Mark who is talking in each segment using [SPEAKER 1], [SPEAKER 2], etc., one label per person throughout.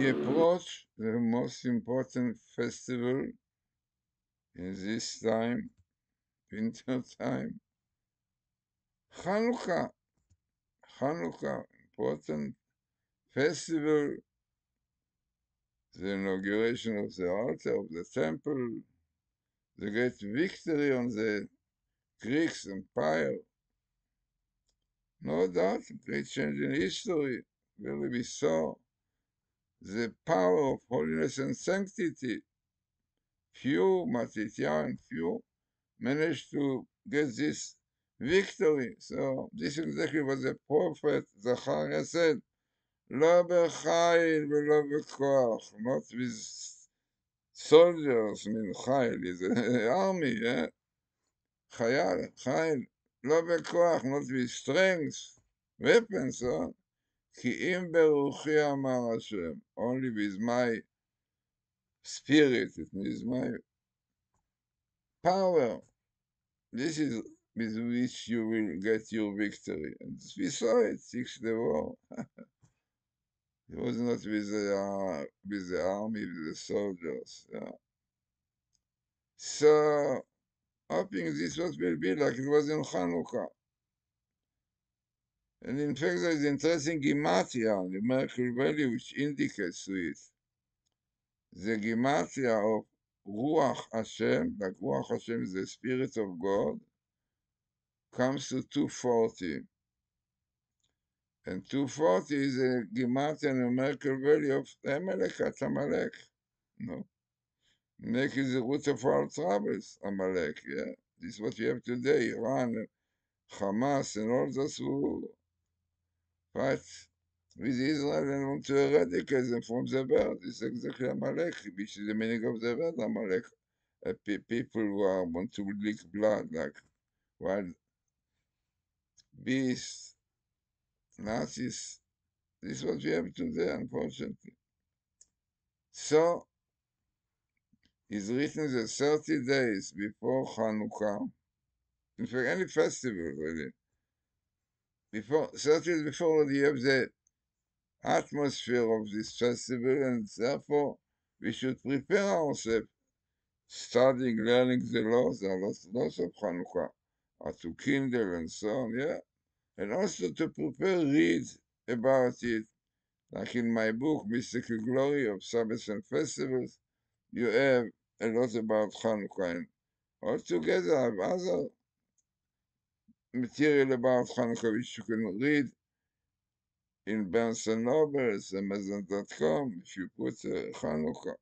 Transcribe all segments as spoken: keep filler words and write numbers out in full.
[SPEAKER 1] we approach the most important festival in this time, winter time, Hanukkah. Hanukkah, important festival, the inauguration of the altar of the temple, the great victory on the Greeks Empire. No doubt, great change in history. Really, we saw the power of holiness and sanctity. Few, Matityahu and few, managed to get this victory. So this is exactly what the prophet Zechariah said. לא בחיל ולא בכוח, not with soldiers, I mean חיל is an army, yeah? חייל, חיל, לא בכוח, not with strength, weapons, so. כי אם ברוחי אמר השם, only with my spirit, it means my power. This is with which you will get your victory. And we saw it, six the war. It was not with the, uh, with the army, with the soldiers. Yeah. So, hoping this what will be like it was in Hanukkah. And in fact, there is interesting gematria, the Merkle value, which indicates to it. The gematria of Ruach Hashem, like Ruach Hashem is the Spirit of God, comes to two forty. And two forty is a gematria numerical value of Amalek at Amalek. No. Amalek is the root of all troubles, Amalek, yeah. This is what you have today, Iran, Hamas, and all those who fight with Israel and want to eradicate them from the world. It's exactly Amalek, which is the meaning of the word Amalek. Uh, pe- people who are, want to lick blood, like wild beasts, Nazis. This is what we have today, unfortunately. So, it's written that thirty days before Hanukkah, in fact, any festival, really, before thirty days before, you have the atmosphere of this festival, and therefore we should prepare ourselves, studying, learning the laws, the laws, laws of Hanukkah, how to kindle and so on, yeah, and also to prepare, read about it, like in my book, Mystical Glory of Sabbaths and Festivals, you have a lot about Hanukkah, and altogether I have other material about Hanukkah which you can read in Barnes and Noble, Amazon dot com, if you put uh, Hanukkah.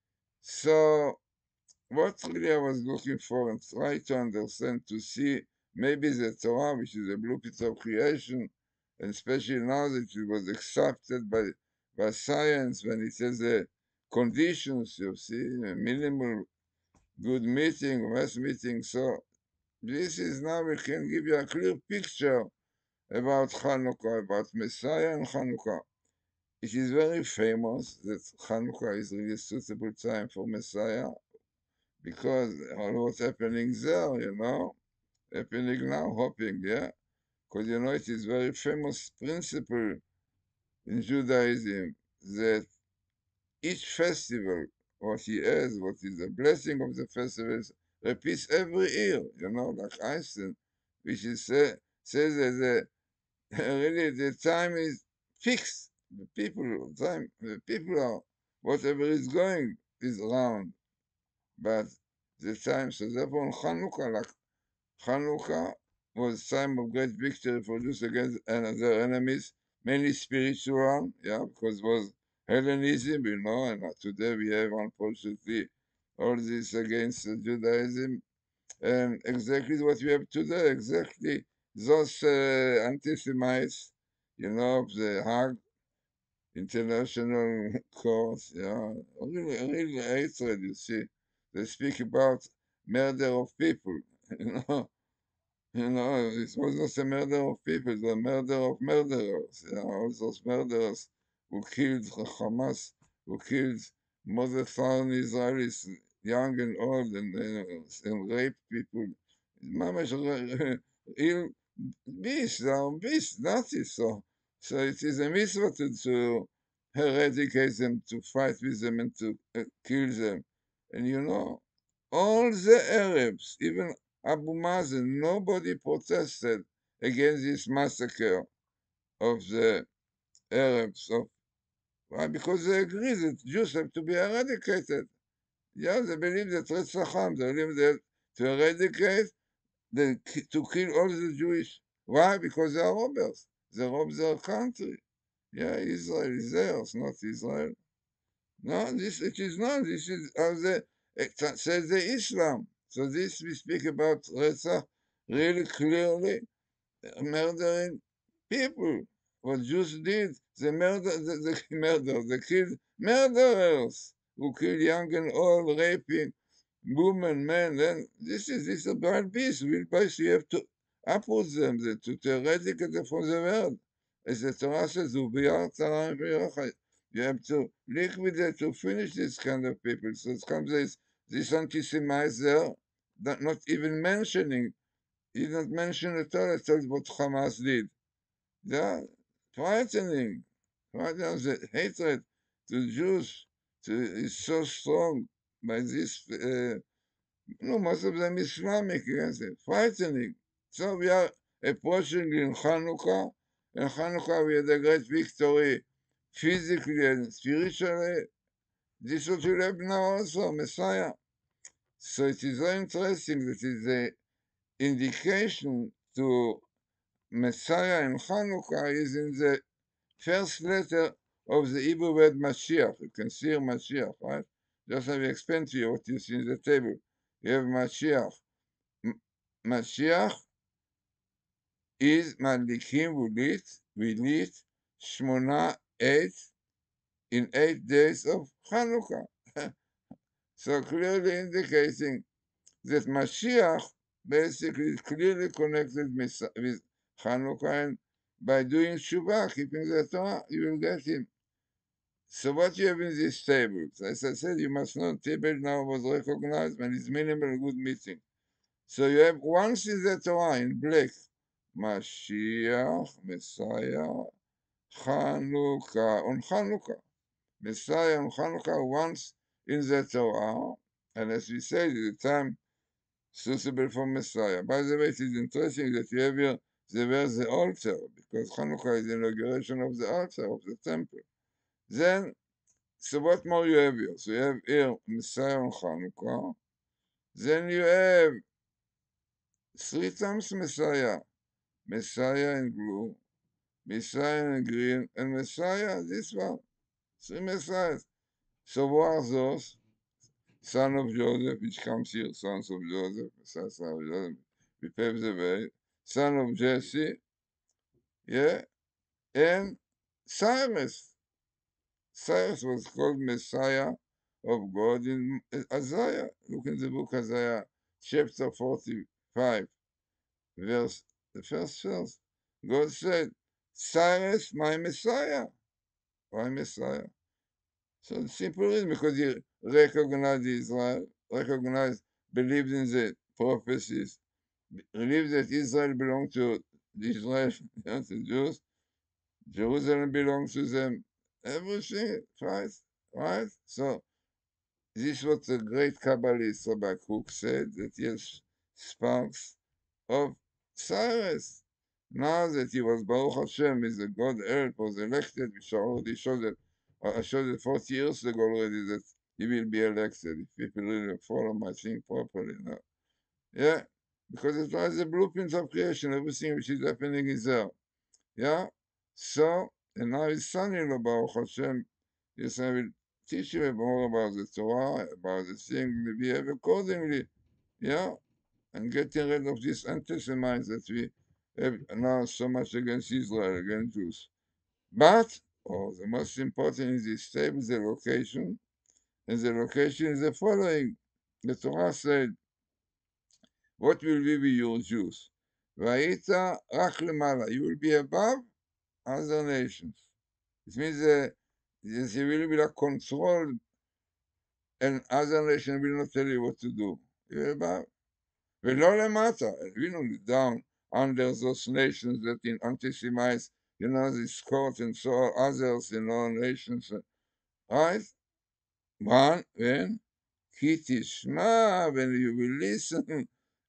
[SPEAKER 1] So, what really I was looking for and try to understand, to see maybe the Torah, which is a blueprint of creation, and especially now that it was accepted by, by science when it says the conditions, you see, a minimal good meeting, mass meeting. So, this is now we can give you a clear picture about Hanukkah, about Messiah and Hanukkah. It is very famous that Hanukkah is really a suitable time for Messiah because all what's happening there, you know, happening now, hoping, yeah, because you know it is very famous principle in Judaism that each festival, what he has, what is the blessing of the festivals, repeats every year, you know, like Einstein, which is say, says that the, really the time is fixed. The people, time, the people are, whatever is going is around. But the time, so therefore on Hanukkah, like Hanukkah was time of great victory for Jews against other enemies, mainly spiritual, yeah, because it was Hellenism, you know, and today we have, unfortunately, all this against Judaism, and exactly what we have today, exactly those uh, anti-Semites, you know, the Hague International Court, yeah, really, really hatred, you see. They speak about murder of people, you know. You know, it was not a murder of people, the murder of murderers. You know, all those murderers who killed Hamas, who killed more than thousand Israelis, young and old, and, uh, and raped people. Mamash, ill beasts, they are beasts, Nazis. So, so it is a mitzvah to, to eradicate them, to fight with them, and to uh, kill them. And you know, all the Arabs, even Abu Mazen, nobody protested against this massacre of the Arabs. Of, why? Because they agree that Jews have to be eradicated. Yeah, they believe that Retzach Am, they believe that to eradicate, they, to kill all the Jewish. Why? Because they are robbers. They rob their country. Yeah, Israel is theirs, not Israel. No, this it is not. This is how the it says the Islam. So this we speak about Retzach really clearly, uh, murdering people. What Jews did, they murder, the, the murder, they killed murderers who kill young and old, raping women, men. Then this is this is a bad beast. Real beast. You have to uproot them, the, to, to eradicate them from the world. As the Torah says, "Ubiyar tzara'im v'yochai." You have to liquidate, to finish this kind of people. So it comes this this anti-Semites there, not even mentioning. He didn't mention at all. It tells what Hamas did. Yeah, frightening. Frightening. The hatred to Jews to, is so strong by this. Uh, no, most of them Islamic. Yes, frightening. So we are approaching in Hanukkah. In Hanukkah, we had a great victory physically and spiritually. This is what we have now also, Messiah. So it is very interesting that it is an indication to Messiah in Hanukkah is in the first letter of the Hebrew word Mashiach. You can see here Mashiach, right? Just have explained to you what you see in the table. You have Mashiach. M- Mashiach is Madlikim Wulit, Wilit, Shmona, eight, in eight days of Hanukkah. So clearly indicating that Mashiach basically is clearly connected with, with Hanukkah, and by doing Shuvah, keeping the Torah, you will get him. So what you have in these tables, as I said, you must know table now was recognized when it's minimal good meeting. So you have once in the Torah in black, Mashiach, Messiah, Chanukah, on Chanukah. Messiah on Chanukah once in the Torah, and as we said, the time suitable for Messiah. By the way, it is interesting that you have here the where the altar, because Chanukah is the inauguration of the altar of the temple. Then, so what more you have here? So you have here Messiah on Chanukah. Then you have three times Messiah. Messiah in blue, Messiah in green, and Messiah, this one. Three Messiahs. So what are those? Son of Joseph, which comes here, sons of Joseph, son of Joseph, we pave the way. Son of Jesse, yeah, and Cyrus. Cyrus was called Messiah of God in Isaiah. Look in the book Isaiah, chapter forty-five, verse, the first verse. God said, Cyrus, my Messiah. Why Messiah? So the simple reason, because he recognized Israel, recognized, believed in the prophecies, believed that Israel belonged to the Israel, you know, the Jews, Jerusalem belongs to them, everything, right? Right? So this is what the great Kabbalist Rabbi Cook said, that he has sparks of Cyrus. Now that he was Baruch Hashem, is a God help, was elected, which I already showed that, I showed it forty years ago already that he will be elected, if people really follow my thing properly now. Yeah, because it was the blueprint of creation, everything which is happening is there. Yeah, so, and now his son-in-law, Baruch Hashem, yes, I will teach you more about the Torah, about the thing, we behave accordingly. Yeah, and getting rid of this anti-Semites that we have now so much against Israel, against Jews. But, oh, the most important is this step is the location, and the location is the following. The Torah said, what will be with your Jews? Vayita rak lemala, you will be above other nations. It means uh, they will be like controlled, and other nations will not tell you what to do. You will above. ולא למטה, הבינו לי, down under those nations that in anti-Semites you know, this court and so others in all nations, right? One, when Kitishma, when you will listen,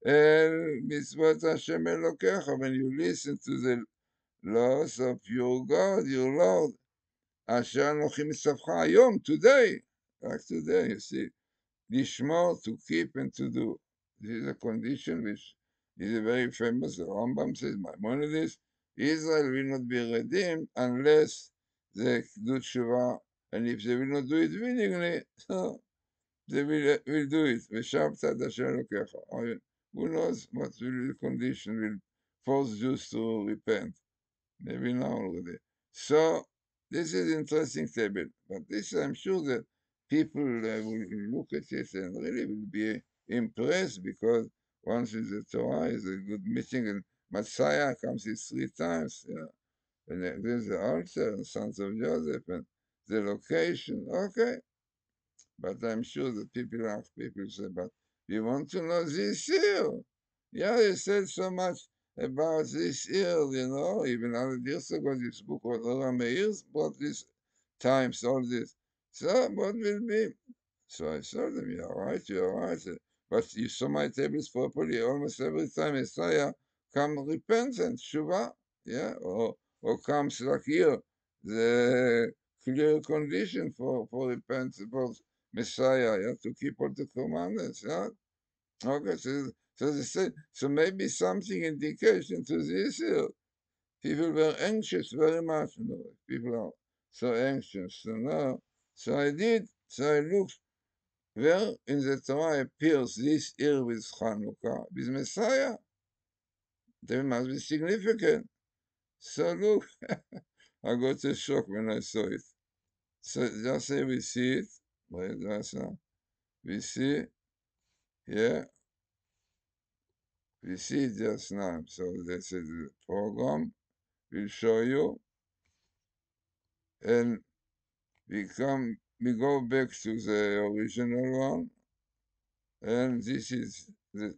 [SPEAKER 1] El mitzvot Hashem Elokecha, when you listen to the laws of your God, your Lord, Asher Anochi Mitzavcha Hayom, today, like today, you see, Lishmor, to keep and to do. This is a condition which is a very famous. The Rambam says, Maimonides, Israel will not be redeemed unless they do tshuva, and if they will not do it willingly, so they will, will do it. V'shavta Asher Elokecha. Who knows what will be the condition will force Jews to repent. Maybe now already. So this is interesting table, but this I'm sure that people uh, will look at it and really will be impressed because once in the Torah is a good meeting and Messiah comes in three times, yeah, and then there's the altar and sons of Joseph and the location. Okay, but I'm sure that people ask, people say, but we want to know this year. Yeah, they said so much about this year, you know, even one hundred years ago, this book was Olam Meir's brought this times, all this. So, what will be? So I told them, you're right, you're right. But you saw my tables properly almost every time Messiah come repentant, Shuvah, yeah, or, or comes like here, the clear condition for, for repentance, for Messiah, yeah, to keep all the commandments, yeah. Okay, so, so they say, so maybe something indication to this here. People were anxious very much, you know, people are so anxious, so now, so I did, so I looked, where in the Torah appears this year with Chanukah, with Messiah, there must be significant. So look, I got a shock when I saw it. So just say we see it, wait, that's now, we see, yeah, we see it just now. So this is the program, we'll show you, and we come, we go back to the original one, and this is the,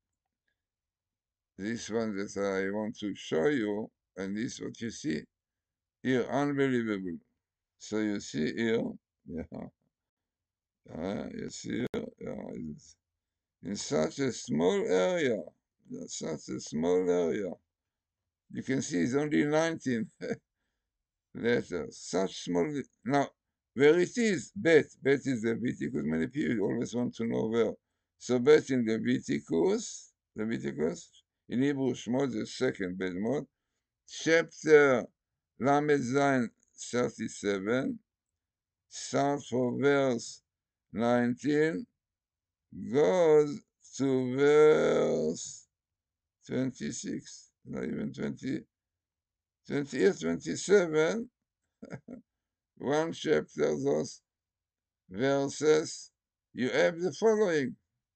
[SPEAKER 1] this one that I want to show you, and this is what you see here, unbelievable. So you see here, yeah, uh, you see here, yeah, it's in such a small area, such a small area, you can see it's only nineteen letters, such small, now, where it is, Bet, Bet is Leviticus, many people always want to know where. So Bet in Leviticus, Leviticus, in Hebrew, Shmot, the second Bedmot, chapter Lamed Zayin thirty-seven, start for verse nineteen, goes to verse twenty-six, not even twenty, twenty-eight, twenty-seven, one chapter, those verses, you have the following.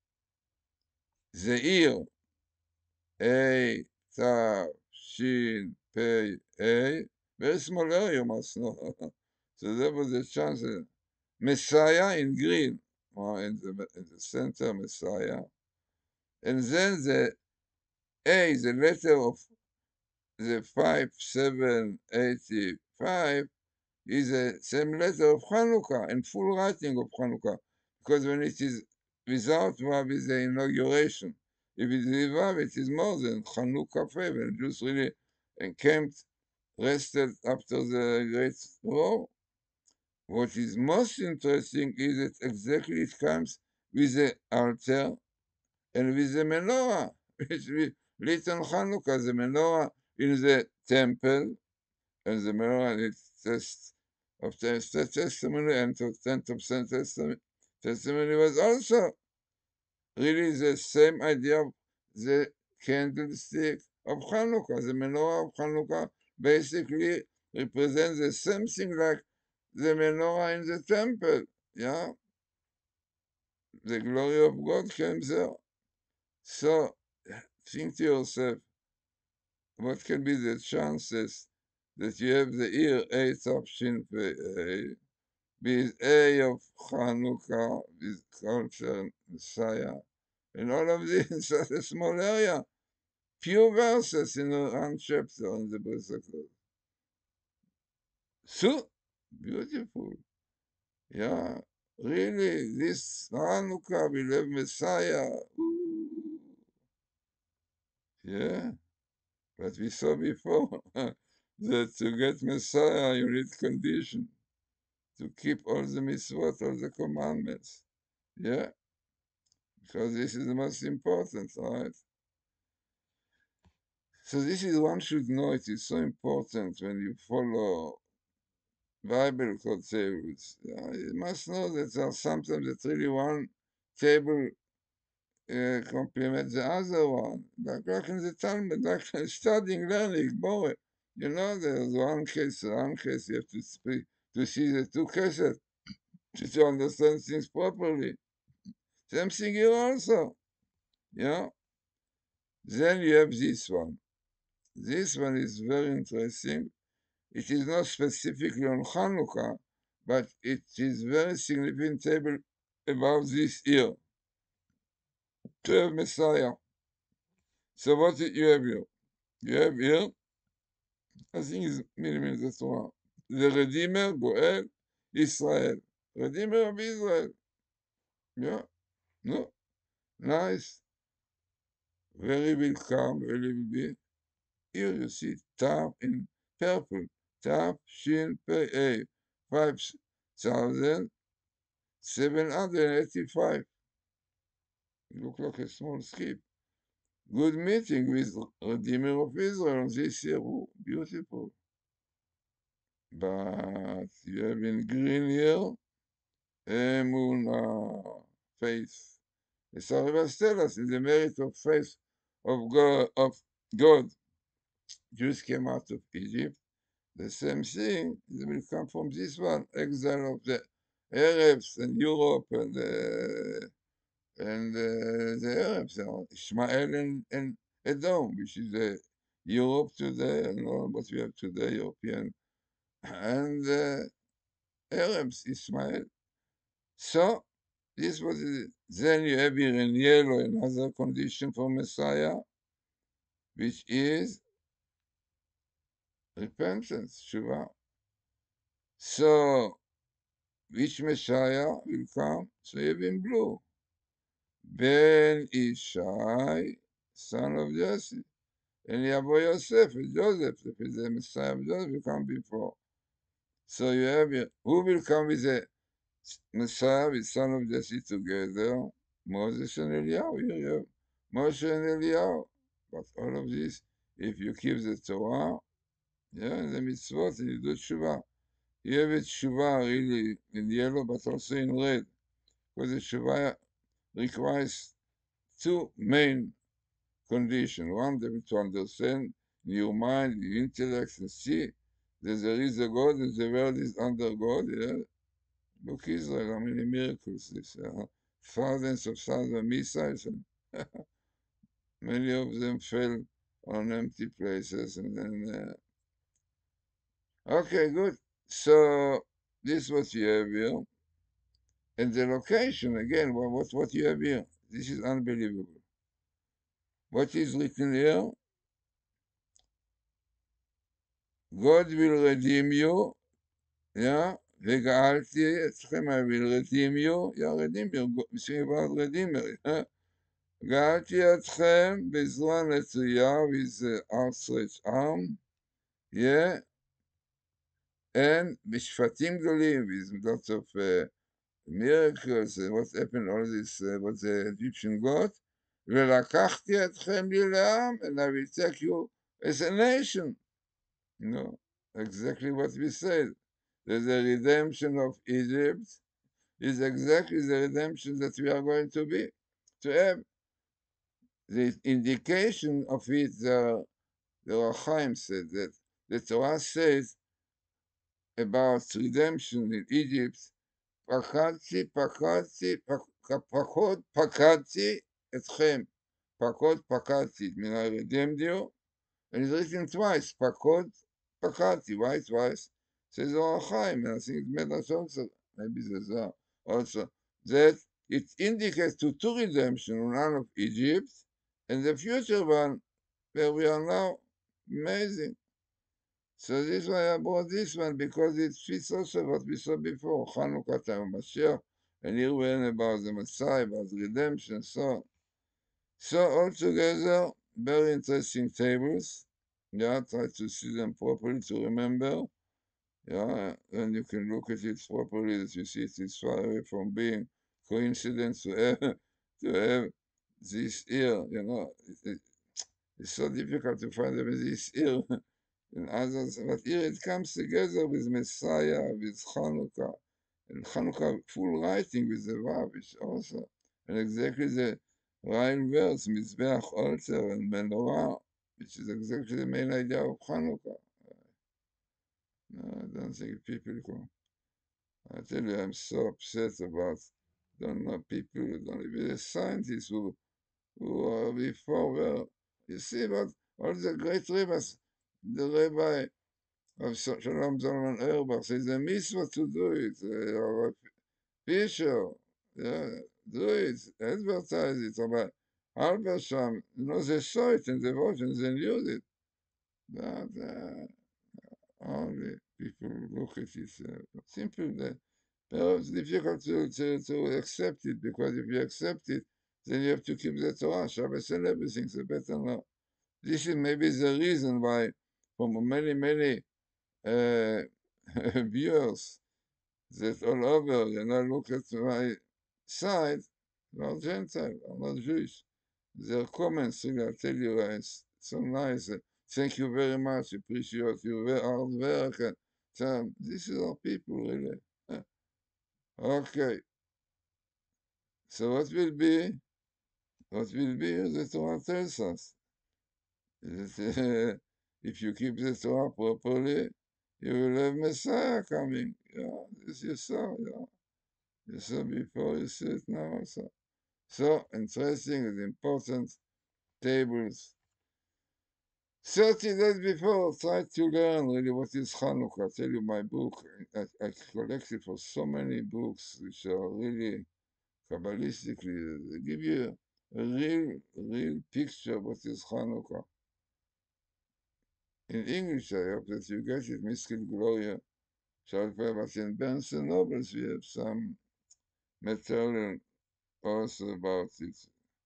[SPEAKER 1] Zeir, A, Tav, Shin, Pei, A, very small area, you must know. So there was a chance. Messiah in green, or in the, in the center, Messiah. And then the A, the letter of the five seven eighty-five, is the same letter of Hanukkah, and full writing of Hanukkah. Because when it is without Vav, is the inauguration. If it is with Vav, it is more than Hanukkah five, and Jews really encamped, rested after the Great War. What is most interesting is that exactly it comes with the altar and with the menorah, which we lit on Hanukkah, the menorah in the temple, and the menorah in its test of the testimony and of tenth of testimony, testimony was also really the same idea of the candlestick of Hanukkah. The menorah of Hanukkah basically represents the same thing like the menorah in the temple. Yeah, the glory of God came there. So think to yourself, what can be the chances that you have the year eight of Shin Pei, with A of Chanukah, with culture, Messiah, and all of this in such a small area? Few verses in one chapter in the Brit Hadashah. So beautiful. Yeah, really, this Hanukkah will have Messiah. Ooh. Yeah, but we saw before that to get Messiah, you need condition to keep all the mitzvot, all the commandments. Yeah, because this is the most important, right? So this is one should know. It is so important when you follow Bible code tables. Uh, you must know that there are sometimes that really one table uh, complement the other one. Like, like in the Talmud, like studying, learning, boring. You know, there's one case, one case you have to speak to see the two cases to understand things properly. Same thing here also. You know. Then you have this one. This one is very interesting. It is not specifically on Hanukkah, but it is very significant table about this year to have Messiah. So what did you have here? You have here, I think it's minimum the Torah. The Redeemer, Goel, Israel. Redeemer of Israel. Yeah, no, nice. Very welcome, very will be. Here you see Tav in purple. Tav Shin Pei A. Five thousand seven hundred eighty-five. Look like a small skip. Good meeting with Redeemer of Israel this year. Oh, beautiful. But you have in green here, Emunah, faith. The Sarivas tell us in the merit of faith of God, of God. Jews came out of Egypt. The same thing will come from this one, exile of the Arabs and Europe and uh, and uh, the Arabs, you know, Ishmael and, and Edom, which is uh, Europe today, and all what we have today, European, and uh, Arabs, Ishmael. So this was it. Then you have here in yellow another condition for Messiah, which is repentance, Shuvah. So which Messiah will come? So you have in blue. Ben Ishai, son of Jesse. And Yabo Yosef is Joseph. If it's the Messiah of Joseph, will come before. So you have here, who will come with the Messiah, with son of Jesse together? Moses and Eliyahu. Here you have Moshe and Eliyahu. But all of this, if you keep the Torah, yeah, the mitzvot, and you do tshuva. You have it tshuva really in yellow, but also in red. Because the tshuva requires two main conditions. One, to understand in your mind, your intellect, and see that there is a God and the world is under God. Yeah? Look, Israel, how many miracles this. Uh, thousands of thousands of missiles, and many of them fell on empty places. And then, uh, okay, good. So this is what you have here. And the location, again, what, what, what you have here. This is unbelievable. What is written here? God will redeem you, yeah? וגאלתי אתכם, I will redeem you, yeah, redeem you, speaking about redeemer, yeah? גאלתי אתכם בזרוע נטויה, with the outstretched arm, yeah? And בשפטים גדולים, with lots of uh, miracles, uh, what happened, all this, uh, what the Egyptian got, ולקחתי אתכם לי לעם, and I will take you as a nation. You know, exactly what we said. That the redemption of Egypt is exactly the redemption that we are going to be, to have. The indication of it, the, the Rachaim said that the Torah says about redemption in Egypt, פקדתי, פקדתי, פחות פקדתי אתכם. פחות פקדתי, meaning I redeemed you, and it's written twice, פקוד, פקדתי, why twice? Says Ohr HaChaim, and I think it made us also, maybe there's a, also, that it indicates to two redemption, one of Egypt, and the future one, where we are now, amazing. So this why I brought this one, because it fits also what we saw before, Chanukah time of Mashiach, and here we learn about the Messiah, about redemption, so on. So altogether, very interesting tables. Yeah, try to see them properly to remember. Yeah, and you can look at it properly that you see it is far away from being coincidence to have, to have this here, you know. It, it, it's so difficult to find them in this here. And others, but here it comes together with Messiah, with Chanukah, and Chanukah full writing with the Vav is also, and exactly the right verse, Mizbeach, altar, and Menorah, which is exactly the main idea of Chanukah. No, I don't think people can. I tell you, I'm so upset about, don't know, people who don't even the scientists who, who are before were, you see, but all the great rabbis, the rabbi of Shalom Zalman Auerbach says a mitzvah to do it. Uh, or Fisher, yeah, do it, advertise it. But Halberstam, you know, they saw it in the versions and used it. But uh, only people look at it. Uh, simple. That perhaps difficult to, to, to accept it, because if you accept it, then you have to keep the Torah, Shabbos, and everything. So better not. This is maybe the reason why, for many, many uh, viewers that all over, and I look at my side, not Gentile, I'm not Jewish. Their comments, really, I tell you, uh, it's so nice. Uh, thank you very much, appreciate your very hard work. And so, this is our people, really. Uh, Okay, so what will be, what will be, the Torah tells us. That, uh, if you keep the Torah properly, you will have Messiah coming. Yeah, this you saw, yeah. You saw before, you see it now also. So interesting and important tables. thirty days before, try to learn really what is Chanukah. I tell you, my book, I, I collected for so many books which are really Kabbalistically, they give you a real, real picture of what is Chanukah. In English, I hope that you get it, Miskil Gloria, Shalpeh, but in Barnes and Nobles, we have some material also about it.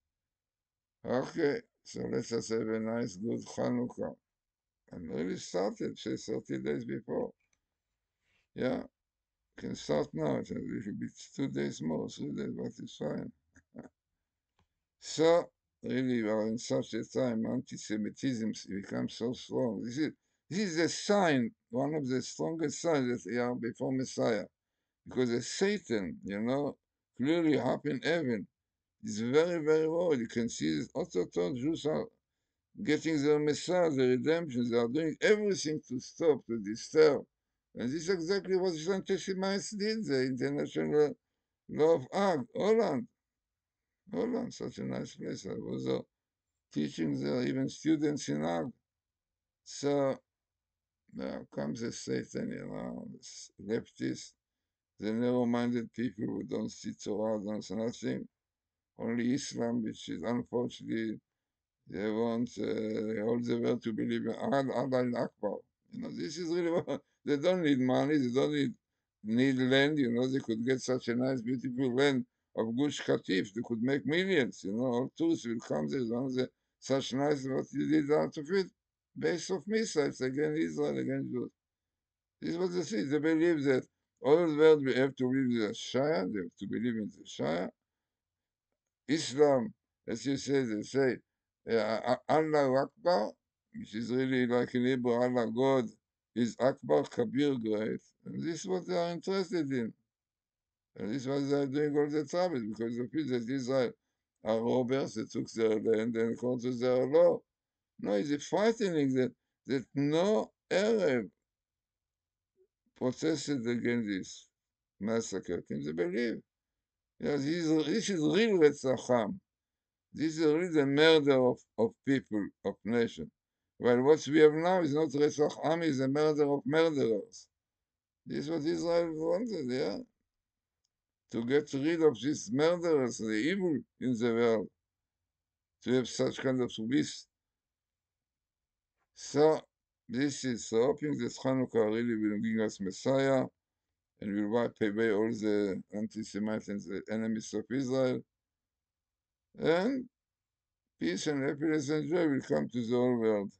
[SPEAKER 1] Okay, so let us have a nice, good Chanukah. And really started, say, thirty days before. Yeah, can start now. It will be two days more, three days, but it's fine. So, really, we are in such a time, anti-Semitism becomes so strong. This is, this is a sign, one of the strongest signs that we are before Messiah. Because the Satan, you know, clearly up in heaven, is very, very worried. You can see this Autotot Jews are getting their Messiah, the redemption. They are doing everything to stop, to disturb. And this is exactly what the anti-Semites did, the International Law of Hague, Holland. Holland, such a nice place. I was uh, teaching there, even students in Hague. So there comes a Satan, you know, this leftist, the narrow-minded people who don't see Torah, don't see nothing. Only Islam, which is unfortunately, they want uh, all the world to believe in Allah Akbar. You know, this is really what they don't need money, they don't need need land. You know, they could get such a nice, beautiful land of Gush Katif. They could make millions. You know, all tourists will come there. As long as they such nice what you did out of it, base of missiles against Israel, against Jews. This is what they say. They believe that all the world we have to believe in the Shia, they have to believe in the Shia. Islam, as you say, they say, uh, Allah Akbar, which is really like in Hebrew, Allah God is Akbar, Kabir, great. And this is what they are interested in. And this is what they are doing all the time, because the people that Israel are robbers, they took their land and according to their law. No, it's frightening that, that no Arab protested against this massacre. Can you believe? Yes, this is, this is real Retzach. This is really the murder of, of people, of nation. Well, what we have now is not Retzach Am, is the murder of murderers. This is what Israel wanted, yeah? To get rid of these murderers, the evil in the world, to have such kind of peace. So, This is so hoping that Hanukkah really will bring us Messiah and will wipe away all the anti-Semites and the enemies of Israel, and peace and happiness and joy will come to the whole world.